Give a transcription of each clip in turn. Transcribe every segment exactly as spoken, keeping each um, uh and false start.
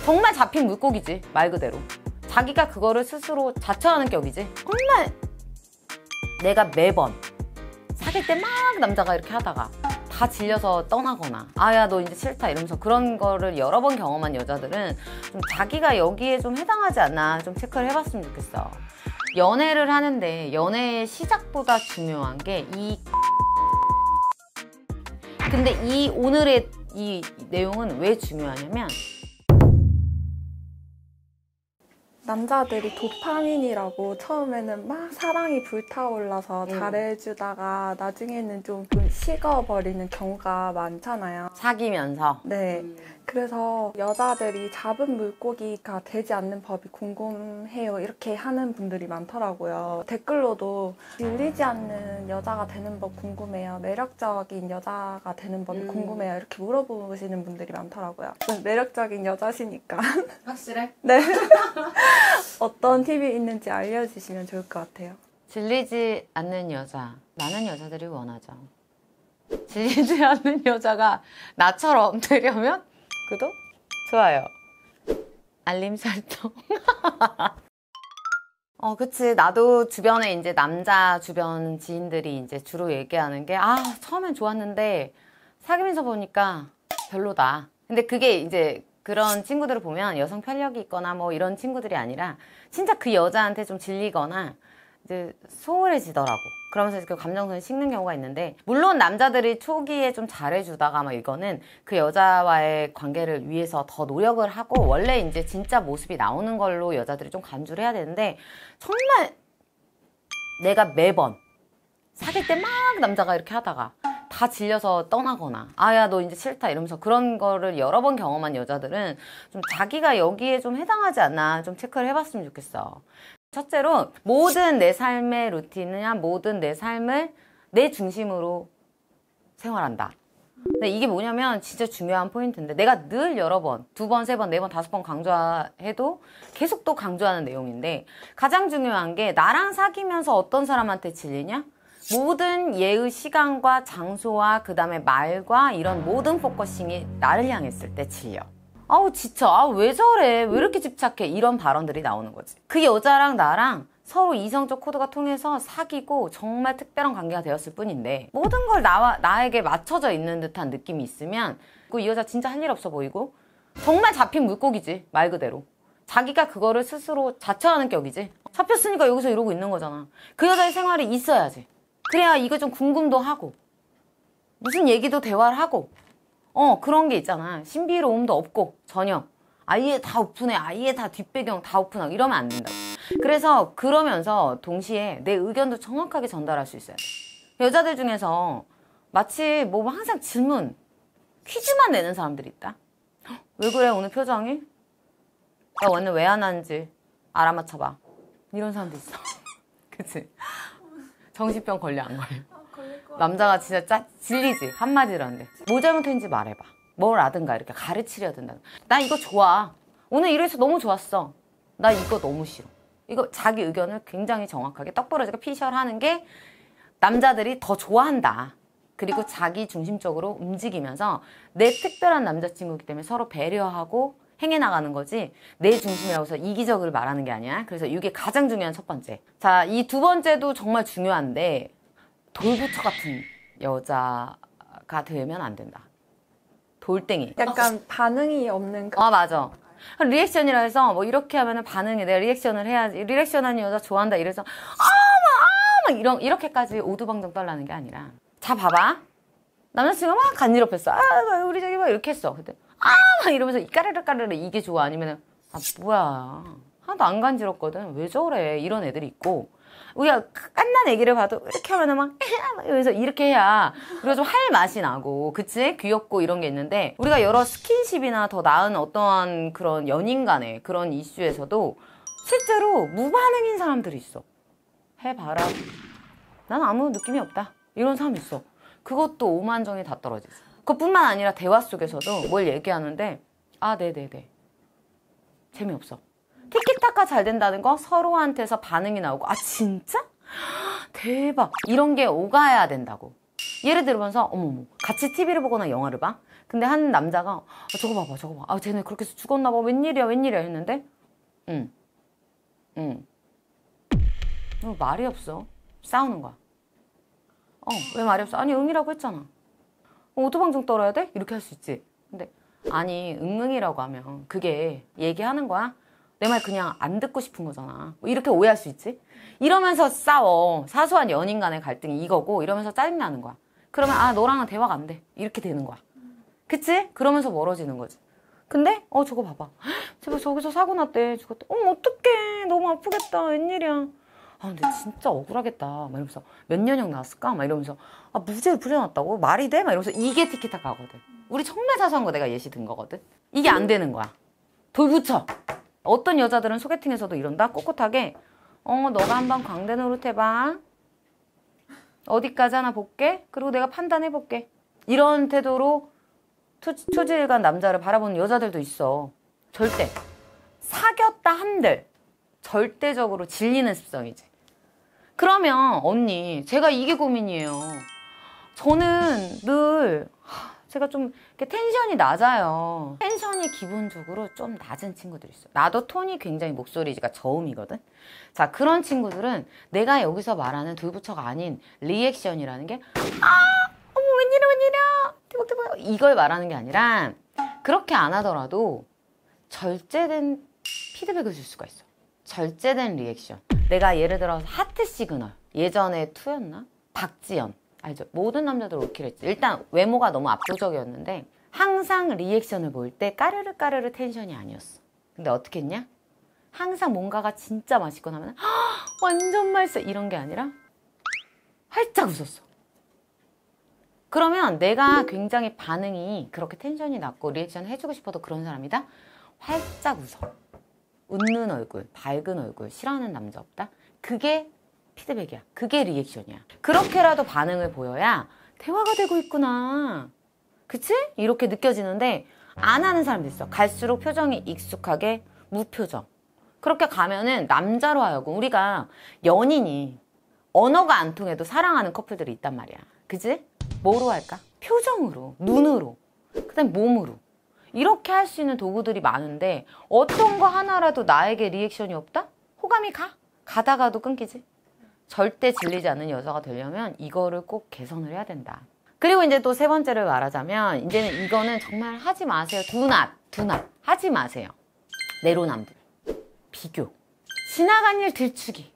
정말 잡힌 물고기지, 말 그대로. 자기가 그거를 스스로 자처하는 격이지. 정말 내가 매번 사귈 때 막 남자가 이렇게 하다가 다 질려서 떠나거나 아야 너 이제 싫다 이러면서 그런 거를 여러 번 경험한 여자들은 좀 자기가 여기에 좀 해당하지 않나 좀 체크를 해봤으면 좋겠어. 연애를 하는데 연애의 시작보다 중요한 게 이 근데 이 오늘의 이 내용은 왜 중요하냐면 남자들이 도파민이라고 처음에는 막 사랑이 불타올라서 음. 잘해주다가 나중에는 좀, 좀 식어버리는 경우가 많잖아요. 사귀면서 네. 음. 그래서 여자들이 잡은 물고기가 되지 않는 법이 궁금해요. 이렇게 하는 분들이 많더라고요. 댓글로도 질리지 않는 여자가 되는 법 궁금해요. 매력적인 여자가 되는 법이 음. 궁금해요. 이렇게 물어보시는 분들이 많더라고요. 매력적인 여자시니까. 확실해? 네. 어떤 팁이 있는지 알려주시면 좋을 것 같아요. 질리지 않는 여자, 많은 여자들이 원하죠. 질리지 않는 여자가 나처럼 되려면 구독, 좋아요, 알림 설정. 어, 그치. 나도 주변에 이제 남자 주변 지인들이 이제 주로 얘기하는 게, 아, 처음엔 좋았는데 사귀면서 보니까 별로다. 근데 그게 이제 그런 친구들을 보면 여성 편력이 있거나 뭐 이런 친구들이 아니라 진짜 그 여자한테 좀 질리거나 이제 소홀해지더라고. 그러면서 그 감정선이 식는 경우가 있는데, 물론 남자들이 초기에 좀 잘해주다가 막 이거는 그 여자와의 관계를 위해서 더 노력을 하고 원래 이제 진짜 모습이 나오는 걸로 여자들이 좀 간주를 해야 되는데, 정말 내가 매번 사귈 때 막 남자가 이렇게 하다가 다 질려서 떠나거나 아야 너 이제 싫다 이러면서 그런 거를 여러 번 경험한 여자들은 좀 자기가 여기에 좀 해당하지 않나 좀 체크를 해봤으면 좋겠어. 첫째로 모든 내 삶의 루틴이나 모든 내 삶을 내 중심으로 생활한다. 근데 이게 뭐냐면 진짜 중요한 포인트인데, 내가 늘 여러 번, 두 번, 세 번, 네 번, 다섯 번 강조해도 계속 또 강조하는 내용인데, 가장 중요한 게 나랑 사귀면서 어떤 사람한테 질리냐? 모든 예의 시간과 장소와 그 다음에 말과 이런 모든 포커싱이 나를 향했을 때 질려. 아우 지쳐. 아 왜 저래? 왜 이렇게 집착해? 이런 발언들이 나오는 거지. 그 여자랑 나랑 서로 이성적 코드가 통해서 사귀고 정말 특별한 관계가 되었을 뿐인데, 모든 걸 나와 나에게 맞춰져 있는 듯한 느낌이 있으면 그 이 여자 진짜 할 일 없어 보이고 정말 잡힌 물고기지, 말 그대로. 자기가 그거를 스스로 자처하는 격이지. 잡혔으니까 여기서 이러고 있는 거잖아. 그 여자의 생활이 있어야지. 그래야 이거 좀 궁금도 하고 무슨 얘기도 대화를 하고 어 그런 게 있잖아. 신비로움도 없고 전혀 아예 다 오픈해, 아예 다 뒷배경 다 오픈하고 이러면 안 된다고. 그래서 그러면서 동시에 내 의견도 정확하게 전달할 수 있어야 돼. 여자들 중에서 마치 뭐 항상 질문, 퀴즈만 내는 사람들이 있다. 왜 그래 오늘 표정이? 나 오늘 왜 안 하는지 알아맞혀봐. 이런 사람도 있어. 그치? 정신병 걸려 안 걸려? 남자가 진짜 짜, 질리지. 한마디로 하는데 뭐 잘못했는지 말해봐. 뭘 하든가 이렇게 가르치려 든다. 나 이거 좋아. 오늘 이래서 너무 좋았어. 나 이거 너무 싫어. 이거 자기 의견을 굉장히 정확하게 떡부러지게 피셜하는 게 남자들이 더 좋아한다. 그리고 자기 중심적으로 움직이면서 내 특별한 남자친구이기 때문에 서로 배려하고 행해나가는 거지, 내 중심이라고 해서 이기적을 말하는 게 아니야. 그래서 이게 가장 중요한 첫 번째. 자, 이 두 번째도 정말 중요한데, 돌부처 같은 여자가 되면 안 된다. 돌덩이. 약간 반응이 없는 그... 아 맞아. 리액션이라 해서 뭐 이렇게 하면은 반응이, 내가 리액션을 해야지. 리액션하는 여자 좋아한다 이래서 아막 아막 이런 이렇게까지 오두방정 떨라는 게 아니라, 자 봐봐. 남자친구가 막 간지럽혔어. 아 우리 저기 막 이렇게 했어. 근데 아 막 이러면서 까르르 까르르 이게 좋아? 아니면은 아 뭐야 하나도 안 간지럽거든 왜 저래? 이런 애들이 있고, 우리가 깐난 애기를 봐도 이렇게 하면은 막 그래서 이렇게 해야 우리가 좀 할 맛이 나고, 그치? 귀엽고 이런 게 있는데, 우리가 여러 스킨십이나 더 나은 어떠한 그런 연인 간의 그런 이슈에서도 실제로 무반응인 사람들이 있어. 해봐라. 난 아무 느낌이 없다. 이런 사람 있어. 그것도 오만정이 다 떨어지지. 그것뿐만 아니라 대화 속에서도 뭘 얘기하는데 아 네네네 재미없어. 티키타카 잘 된다는 거, 서로한테서 반응이 나오고 아 진짜? 대박 이런 게 오가야 된다고. 예를 들면서 어머머 같이 티비를 보거나 영화를 봐. 근데 한 남자가 아, 저거 봐봐 저거 봐. 아 쟤네 그렇게 해서 죽었나 봐. 웬일이야 웬일이야 했는데 응. 응. 어, 말이 없어. 싸우는 거야. 어, 왜 말이 없어? 아니 응이라고 했잖아. 어, 오토방정 떨어야 돼? 이렇게 할 수 있지. 근데 아니 응응이라고 하면 그게 얘기하는 거야? 내 말 그냥 안 듣고 싶은 거잖아. 뭐 이렇게 오해할 수 있지. 이러면서 싸워. 사소한 연인 간의 갈등이 이거고 이러면서 짜증나는 거야. 그러면 아 너랑은 대화가 안 돼. 이렇게 되는 거야. 그치? 그러면서 멀어지는 거지. 근데 어 저거 봐봐. 제발 저기서 사고 났대. 죽었대. 어 어떡해. 너무 아프겠다. 웬일이야. 아 근데 진짜 억울하겠다. 막 이러면서 몇 년형 나왔을까? 막 이러면서 아 무죄를 부려놨다고? 말이 돼? 막 이러면서 이게 티키타카거든. 우리 정말 사소한 거 내가 예시 든 거거든. 이게 안 되는 거야. 돌붙여. 어떤 여자들은 소개팅에서도 이런다. 꼿꼿하게 어 너가 한번 광대 노릇 해봐. 어디까지 하나 볼게. 그리고 내가 판단해볼게. 이런 태도로 투, 초지일관 남자를 바라보는 여자들도 있어. 절대. 사귀었다 한들 절대적으로 질리는 습성이지. 그러면 언니 제가 이게 고민이에요. 저는 늘 제가 좀 이렇게 텐션이 낮아요. 텐션이 기본적으로 좀 낮은 친구들이 있어요. 나도 톤이 굉장히 목소리가 저음이거든. 자 그런 친구들은 내가 여기서 말하는 돌부처가 아닌 리액션이라는 게 아! 어머 웬일이야 웬일이야 대박대박 이걸 말하는 게 아니라 그렇게 안 하더라도 절제된 피드백을 줄 수가 있어. 절제된 리액션. 내가 예를 들어서 하트 시그널 예전에 투였나? 박지연 알죠? 모든 남자들 올킬했지. 일단 외모가 너무 압도적이었는데 항상 리액션을 보일 때 까르르 까르르 텐션이 아니었어. 근데 어떻게 했냐? 항상 뭔가가 진짜 맛있거나 하면 완전 맛있어 이런 게 아니라 활짝 웃었어. 그러면 내가 굉장히 반응이 그렇게 텐션이 낮고 리액션 해주고 싶어도 그런 사람이다? 활짝 웃어. 웃는 얼굴, 밝은 얼굴, 싫어하는 남자 없다? 그게 피드백이야. 그게 리액션이야. 그렇게라도 반응을 보여야 대화가 되고 있구나. 그치? 이렇게 느껴지는데 안 하는 사람도 있어. 갈수록 표정이 익숙하게 무표정. 그렇게 가면은 남자로 하여금 우리가 연인이 언어가 안 통해도 사랑하는 커플들이 있단 말이야. 그치? 뭐로 할까? 표정으로, 눈으로, 그 다음에 몸으로. 이렇게 할 수 있는 도구들이 많은데 어떤 거 하나라도 나에게 리액션이 없다? 호감이 가? 가다가도 끊기지? 절대 질리지 않는 여자가 되려면 이거를 꼭 개선을 해야 된다. 그리고 이제 또 세 번째를 말하자면 이제는 이거는 정말 하지 마세요. Do not, do not. 하지 마세요. 내로남불, 비교, 지나간 일 들추기.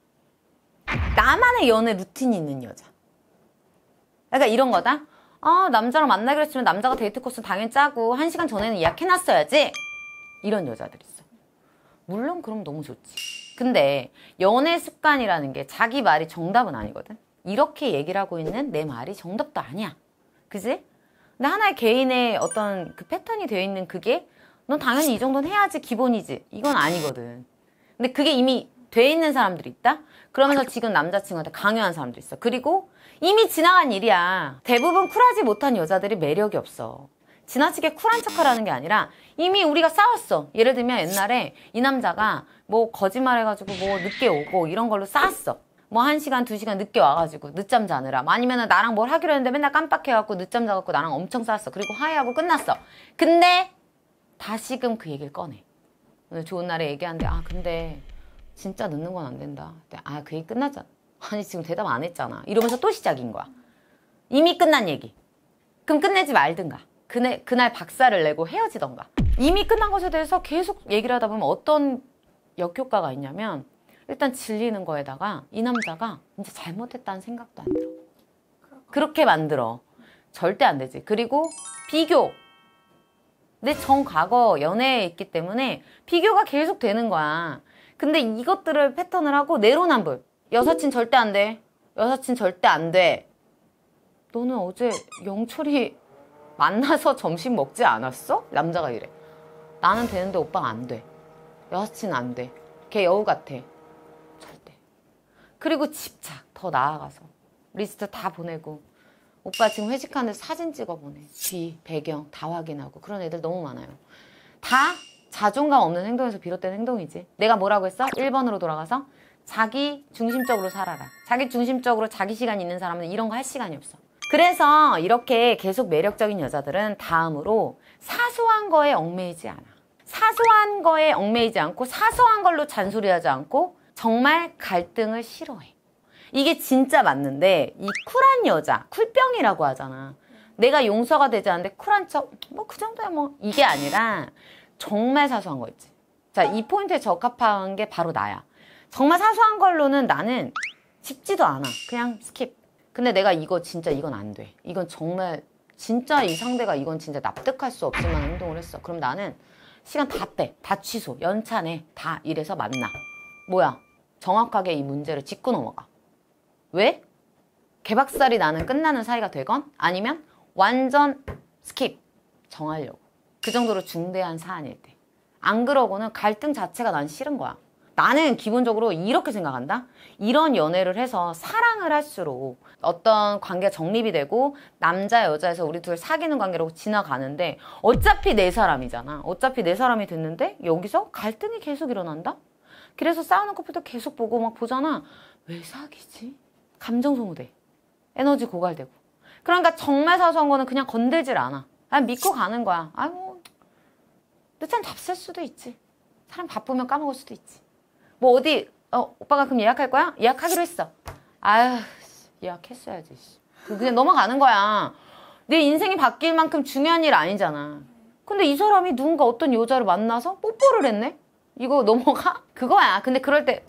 나만의 연애 루틴이 있는 여자. 그러니까 이런 거다. 아 남자랑 만나기로 했으면 남자가 데이트 코스 당연히 짜고 한 시간 전에는 예약해놨어야지. 이런 여자들 있어. 물론 그럼 너무 좋지. 근데 연애 습관이라는 게 자기 말이 정답은 아니거든. 이렇게 얘기를 하고 있는 내 말이 정답도 아니야. 그지? 근데 하나의 개인의 어떤 그 패턴이 되어 있는 그게 넌 당연히 이 정도는 해야지 기본이지. 이건 아니거든. 근데 그게 이미 돼 있는 사람들이 있다? 그러면서 지금 남자친구한테 강요한 사람도 있어. 그리고 이미 지나간 일이야. 대부분 쿨하지 못한 여자들이 매력이 없어. 지나치게 쿨한 척하라는 게 아니라 이미 우리가 싸웠어. 예를 들면 옛날에 이 남자가 뭐 거짓말해가지고 뭐 늦게 오고 이런 걸로 싸웠어. 뭐 한 시간, 두 시간 늦게 와가지고 늦잠 자느라. 아니면은 나랑 뭘 하기로 했는데 맨날 깜빡해갖고 늦잠 자갖고 나랑 엄청 싸웠어. 그리고 화해하고 끝났어. 근데 다시금 그 얘기를 꺼내. 오늘 좋은 날에 얘기하는데 아 근데 진짜 늦는 건 안 된다. 아 그 얘기 끝났잖아. 아니 지금 대답 안 했잖아. 이러면서 또 시작인 거야. 이미 끝난 얘기. 그럼 끝내지 말든가. 그날, 그날 박살을 내고 헤어지던가. 이미 끝난 것에 대해서 계속 얘기를 하다 보면 어떤 역효과가 있냐면 일단 질리는 거에다가 이 남자가 이제 잘못했다는 생각도 안 들어. 그렇게 만들어. 절대 안 되지. 그리고 비교. 내 전 과거 연애에 있기 때문에 비교가 계속 되는 거야. 근데 이것들을 패턴을 하고 내로남불. 여사친 절대 안 돼. 여사친 절대 안 돼. 너는 어제 영철이 만나서 점심 먹지 않았어? 남자가 이래. 나는 되는데 오빠가 안 돼. 여사친은 안 돼. 걔 여우 같아. 절대. 그리고 집착. 더 나아가서 리스트 다 보내고 오빠 지금 회식하는데 사진 찍어 보내. 뒤, 배경 다 확인하고. 그런 애들 너무 많아요. 다 자존감 없는 행동에서 비롯된 행동이지. 내가 뭐라고 했어? 일 번으로 돌아가서 자기 중심적으로 살아라. 자기 중심적으로 자기 시간 있는 사람은 이런 거 할 시간이 없어. 그래서 이렇게 계속 매력적인 여자들은 다음으로 사소한 거에 얽매이지 않아. 사소한 거에 얽매이지 않고 사소한 걸로 잔소리하지 않고 정말 갈등을 싫어해. 이게 진짜 맞는데 이 쿨한 여자, 쿨병이라고 하잖아. 내가 용서가 되지 않는데 쿨한 척, 뭐 그 정도야 뭐. 이게 아니라 정말 사소한 거 있지. 자, 이 포인트에 적합한 게 바로 나야. 정말 사소한 걸로는 나는 짚지도 않아. 그냥 스킵. 근데 내가 이거 진짜 이건 안 돼. 이건 정말 진짜 이 상대가 이건 진짜 납득할 수 없을 만한 행동을 했어. 그럼 나는 시간 다 빼. 다 취소. 연차내. 다 이래서 만나. 뭐야? 정확하게 이 문제를 짚고 넘어가. 왜? 개박살이 나는 끝나는 사이가 되건 아니면 완전 스킵. 정하려고. 그 정도로 중대한 사안일 때. 안 그러고는 갈등 자체가 난 싫은 거야. 나는 기본적으로 이렇게 생각한다. 이런 연애를 해서 사랑을 할수록 어떤 관계가 정립이 되고 남자 여자에서 우리 둘 사귀는 관계로 지나가는데 어차피 내 사람이잖아. 어차피 내 사람이 됐는데 여기서 갈등이 계속 일어난다? 그래서 싸우는 커플도 계속 보고 막 보잖아. 왜 사귀지? 감정 소모돼. 에너지 고갈되고. 그러니까 정말 사소한 거는 그냥 건들질 않아. 그냥 믿고 가는 거야. 아이고 늦잠 잡쓸 수도 있지. 사람 바쁘면 까먹을 수도 있지. 뭐 어디 어 오빠가 그럼 예약할 거야? 예약하기로 했어. 아유 예약했어야지. 그냥 넘어가는 거야. 내 인생이 바뀔 만큼 중요한 일 아니잖아. 근데 이 사람이 누군가 어떤 여자를 만나서 뽀뽀를 했네? 이거 넘어가? 그거야. 근데 그럴 때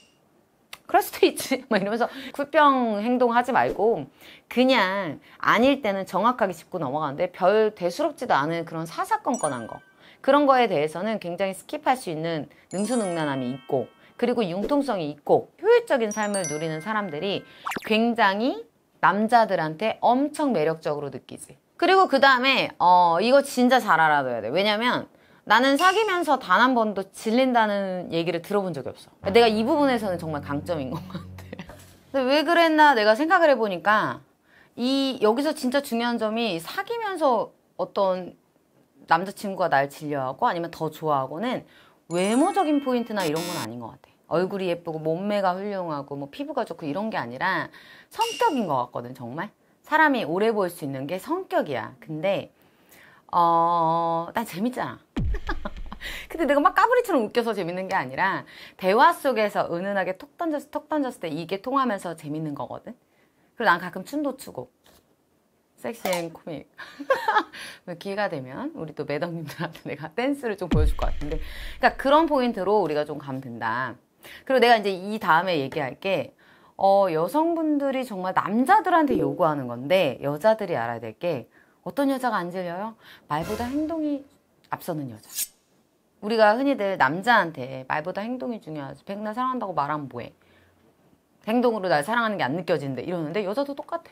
그럴 수도 있지. 막 이러면서 쿨병 행동하지 말고 그냥 아닐 때는 정확하게 짚고 넘어가는데 별 대수롭지도 않은 그런 사사건건한 거. 그런 거에 대해서는 굉장히 스킵할 수 있는 능수능란함이 있고 그리고 융통성이 있고 효율적인 삶을 누리는 사람들이 굉장히 남자들한테 엄청 매력적으로 느끼지. 그리고 그 다음에 어 이거 진짜 잘 알아둬야 돼. 왜냐면 나는 사귀면서 단 한 번도 질린다는 얘기를 들어본 적이 없어. 내가 이 부분에서는 정말 강점인 것 같아. 근데 왜 그랬나 내가 생각을 해보니까 이 여기서 진짜 중요한 점이 사귀면서 어떤 남자친구가 날 질려하고 아니면 더 좋아하고는 외모적인 포인트나 이런 건 아닌 것 같아. 얼굴이 예쁘고 몸매가 훌륭하고 뭐 피부가 좋고 이런 게 아니라 성격인 것 같거든. 정말 사람이 오래 볼 수 있는 게 성격이야. 근데 어... 난 재밌잖아. 근데 내가 막 까불이처럼 웃겨서 재밌는 게 아니라 대화 속에서 은은하게 톡 던졌을, 톡 던졌을 때 이게 통하면서 재밌는 거거든. 그리고 난 가끔 춤도 추고 섹시앤 코믹. 기회가 되면 우리 또 매덕님들한테 내가 댄스를 좀 보여줄 것 같은데 그러니까 그런 포인트로 우리가 좀 가면 된다. 그리고 내가 이제 이 다음에 얘기할 게 어, 여성분들이 정말 남자들한테 요구하는 건데 여자들이 알아야 될 게 어떤 여자가 안 질려요? 말보다 행동이 앞서는 여자. 우리가 흔히들 남자한테 말보다 행동이 중요하지. 백날 사랑한다고 말하면 뭐해? 행동으로 날 사랑하는 게 안 느껴지는데 이러는데 여자도 똑같아.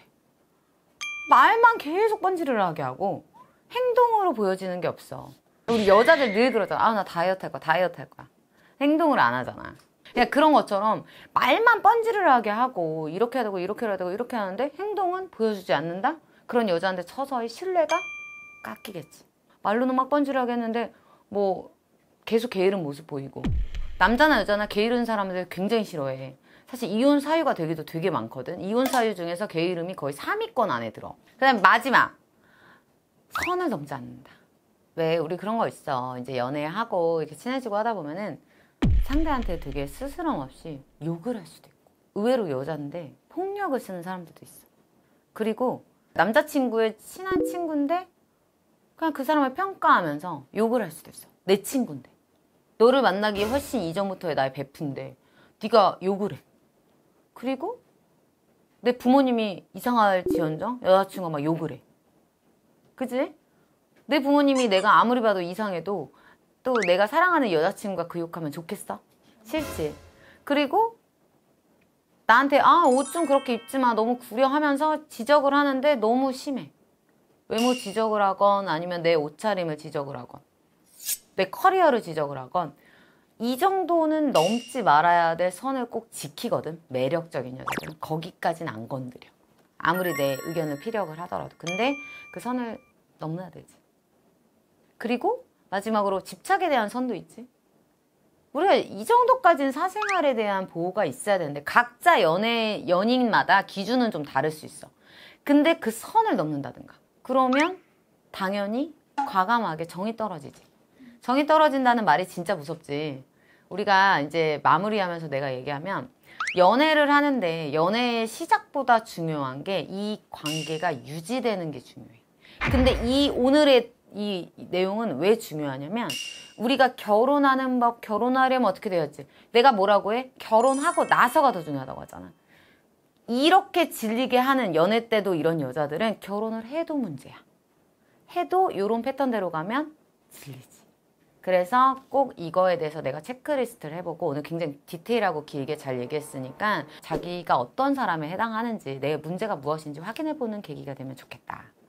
말만 계속 번지르르하게 하고 행동으로 보여지는 게 없어. 우리 여자들 늘 그러잖아. 아, 나 다이어트 할 거야. 다이어트 할 거야. 행동을 안 하잖아. 그냥 그런 것처럼 말만 번지르르하게 하고 이렇게 해야 되고 이렇게 해야 되고 이렇게 하는데 행동은 보여주지 않는다? 그런 여자한테 서서히 신뢰가 깎이겠지. 말로는 막 번지르르하게 했는데 뭐 계속 게으른 모습 보이고. 남자나 여자나 게으른 사람들 굉장히 싫어해. 사실 이혼 사유가 되기도 되게 많거든. 이혼 사유 중에서 게으름이 거의 삼 위권 안에 들어. 그 다음에 마지막. 선을 넘지 않는다. 왜 우리 그런 거 있어. 이제 연애하고 이렇게 친해지고 하다 보면은 상대한테 되게 스스럼 없이 욕을 할 수도 있고. 의외로 여자인데 폭력을 쓰는 사람들도 있어. 그리고 남자친구의 친한 친구인데 그냥 그 사람을 평가하면서 욕을 할 수도 있어. 내 친구인데. 너를 만나기 훨씬 이전부터의 나의 베프인데 네가 욕을 해. 그리고 내 부모님이 이상할지언정 여자친구가 막 욕을 해. 그지? 내 부모님이 내가 아무리 봐도 이상해도 또 내가 사랑하는 여자친구가 그 욕하면 좋겠어? 싫지? 그리고 나한테 아, 옷 좀 그렇게 입지 마. 너무 구려 하면서 지적을 하는데 너무 심해. 외모 지적을 하건 아니면 내 옷차림을 지적을 하건 내 커리어를 지적을 하건 이 정도는 넘지 말아야 될 선을 꼭 지키거든. 매력적인 여자들은 거기까지는 안 건드려. 아무리 내 의견을 피력을 하더라도. 근데 그 선을 넘어야 되지. 그리고 마지막으로 집착에 대한 선도 있지. 우리가 이 정도까지는 사생활에 대한 보호가 있어야 되는데 각자 연애, 연인마다 기준은 좀 다를 수 있어. 근데 그 선을 넘는다든가. 그러면 당연히 과감하게 정이 떨어지지. 정이 떨어진다는 말이 진짜 무섭지. 우리가 이제 마무리하면서 내가 얘기하면 연애를 하는데 연애의 시작보다 중요한 게 이 관계가 유지되는 게 중요해. 근데 이 오늘의 이 내용은 왜 중요하냐면 우리가 결혼하는 법, 결혼하려면 어떻게 되었지? 내가 뭐라고 해? 결혼하고 나서가 더 중요하다고 하잖아. 이렇게 질리게 하는 연애 때도 이런 여자들은 결혼을 해도 문제야. 해도 이런 패턴대로 가면 질리지. 그래서 꼭 이거에 대해서 내가 체크리스트를 해보고 오늘 굉장히 디테일하고 길게 잘 얘기했으니까 자기가 어떤 사람에 해당하는지 내 문제가 무엇인지 확인해보는 계기가 되면 좋겠다.